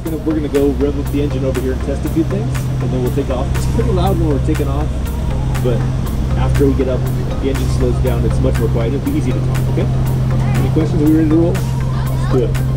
we're gonna go rev up the engine over here and test a few things, and then we'll take off. It's pretty loud when we're taking off, but after we get up, the engine slows down. It's much more quiet. It'll be easy to talk. Okay? Any questions? Are we ready to roll? Let's do it.